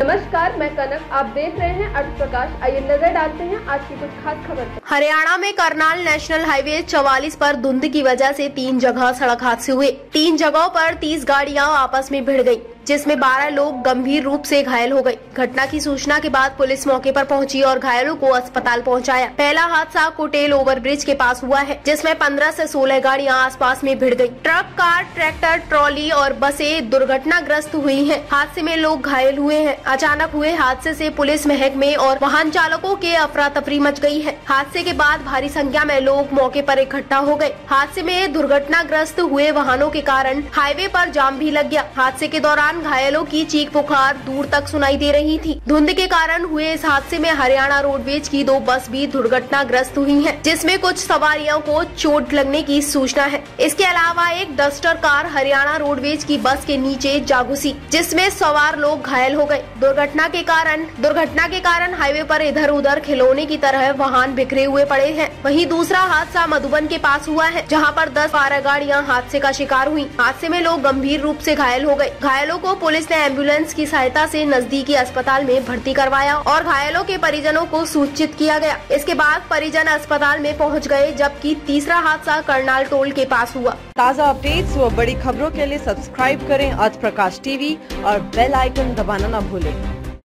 नमस्कार, मैं कनक। आप देख रहे हैं अर्थ प्रकाश। आइए नजर डालते हैं आज की कुछ खास खबर पर। हरियाणा में करनाल नेशनल हाईवे 44 पर धुंध की वजह से 3 जगह सड़क हादसे हुए। 3 जगहों पर 30 गाड़ियां आपस में भिड़ गयी, जिसमें 12 लोग गंभीर रूप से घायल हो गए। घटना की सूचना के बाद पुलिस मौके पर पहुंची और घायलों को अस्पताल पहुंचाया। पहला हादसा कोटेल ओवरब्रिज के पास हुआ है, जिसमें 15 से 16 गाड़ियां आसपास में भिड़ गयी। ट्रक, कार, ट्रैक्टर, ट्रॉली और बसें दुर्घटनाग्रस्त हुई हैं। हादसे में लोग घायल हुए हैं। अचानक हुए हादसे से पुलिस महकमे और वाहन चालकों के अफरा तफरी मच गई है। हादसे के बाद भारी संख्या में लोग मौके पर इकट्ठा हो गए। हादसे में दुर्घटनाग्रस्त हुए वाहनों के कारण हाईवे पर जाम भी लग गया। हादसे के दौरान घायलों की चीख पुकार दूर तक सुनाई दे रही थी। धुंध के कारण हुए इस हादसे में हरियाणा रोडवेज की 2 बस भी दुर्घटनाग्रस्त हुई हैं, जिसमें कुछ सवारियों को चोट लगने की सूचना है। इसके अलावा एक डस्टर कार हरियाणा रोडवेज की बस के नीचे जा घुसी, जिसमें सवार लोग घायल हो गए। दुर्घटना के कारण हाईवे पर इधर उधर खिलौने की तरह वाहन बिखरे हुए पड़े हैं। वहीं दूसरा हादसा मधुबन के पास हुआ है, जहां पर 10-12 गाड़ियां हादसे का शिकार हुई। हादसे में लोग गंभीर रूप से घायल हो गए। घायलों को पुलिस ने एम्बुलेंस की सहायता से नजदीकी अस्पताल में भर्ती करवाया और घायलों के परिजनों को सूचित किया गया। इसके बाद परिजन अस्पताल में पहुंच गए, जबकि तीसरा हादसा करनाल टोल के पास हुआ। ताज़ा अपडेट्स व बड़ी खबरों के लिए सब्सक्राइब करें अर्थ प्रकाश टीवी और बेल आइकन दबाना न भूलें।